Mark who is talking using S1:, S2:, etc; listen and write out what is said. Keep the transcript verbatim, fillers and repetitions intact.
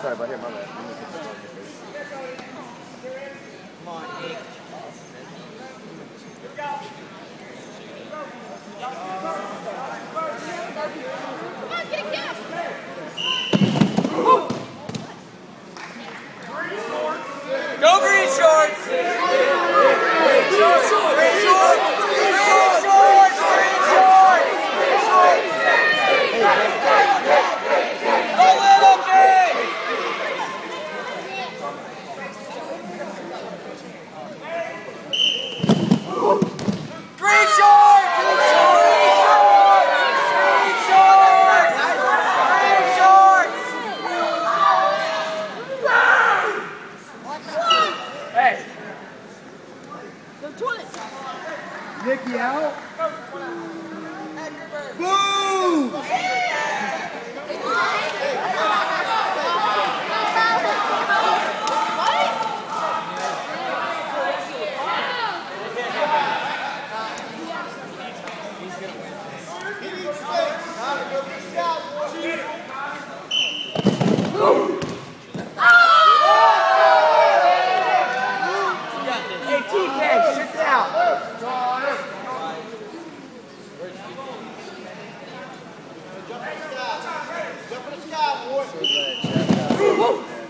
S1: Sorry about him, my bad.
S2: Come on, Nick.
S3: Come on, get gas!
S2: Go green shorts! Green shorts! Green shorts! Green shorts! Green shorts! Green shorts! A little kid! Green shorts! Green shorts! Green shorts! Green shorts! Hey!
S3: Go twins!
S1: Nicky out.
S2: Boom!
S1: Hey, T K, sit down.
S4: Jump in the sky, boy.